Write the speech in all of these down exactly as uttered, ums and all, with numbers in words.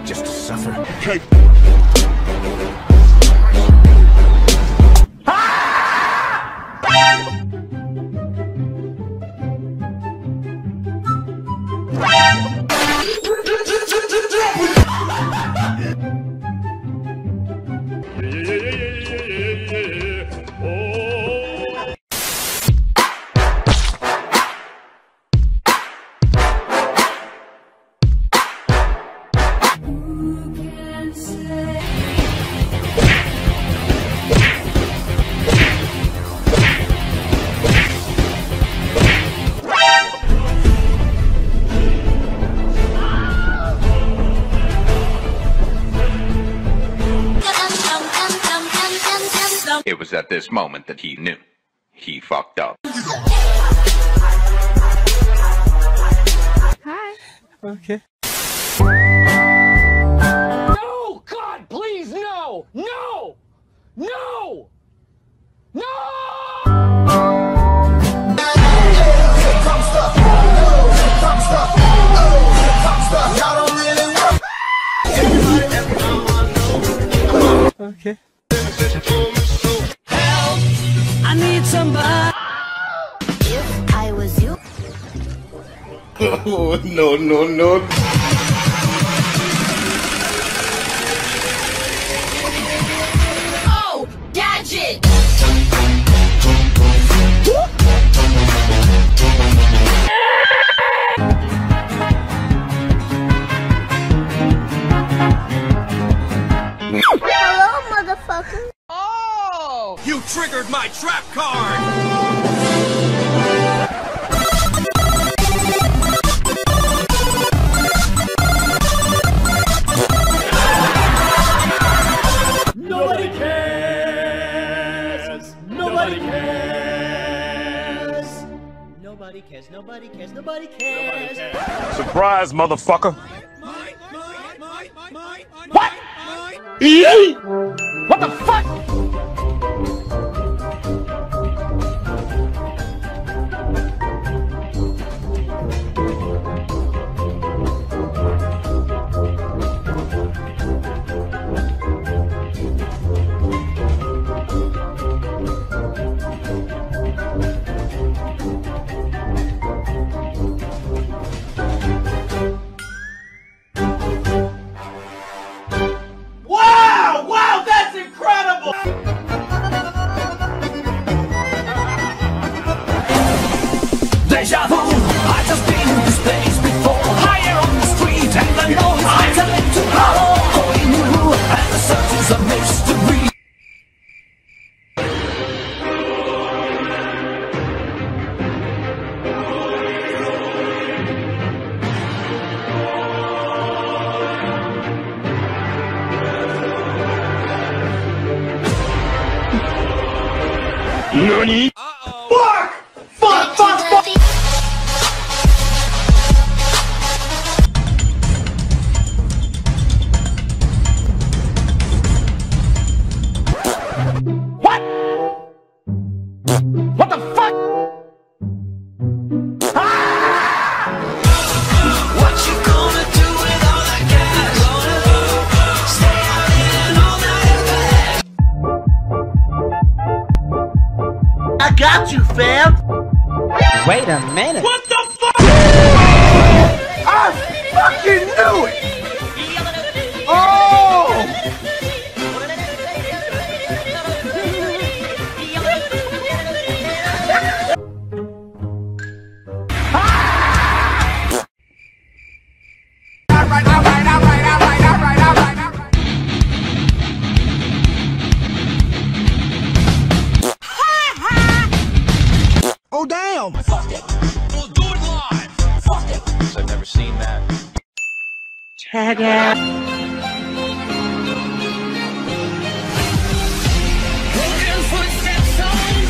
just to suffer. Okay. It was at this moment that he knew. He fucked up. Hi. Okay. No! God, please, no! No! No! No! Okay. I need somebody. If I was you. Oh, no, no, no. Oh, gadget! Hello, motherfucker. Oh! You triggered my trap card! Nobody cares! Nobody cares! Nobody cares. Nobody cares. Nobody cares. Surprise, motherfucker! What? What the fuck? Wow! Wow, that's incredible! Deja vu. I just been in this place before. Higher on the street, and I know it's my time to go. Going new, and the search is a mystery. Nani? Fuck! Fuck, fuck, fuck! What? What the fuck? What you gonna do with all that cash? Stay out here and all that. I got you, fam! Wait a minute. What the fuck? I fucking knew it! Oh! Alright, alright, alright, alright, alright, alright, alright. Oh, damn! We'll do it live! Fuck it! I've never seen that. Broken footsteps on the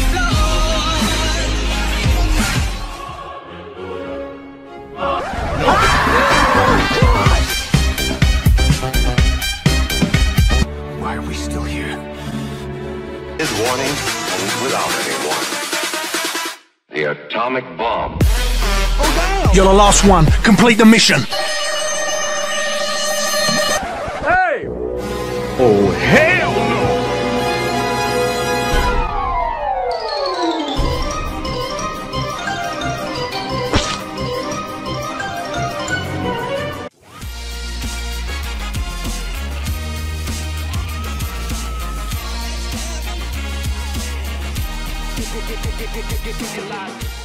Why are we still here? His warning and without any warning. The atomic bomb. You're the last one. Complete the mission. Oh, hell no! Get, get, get, get, get, get, get, get, get,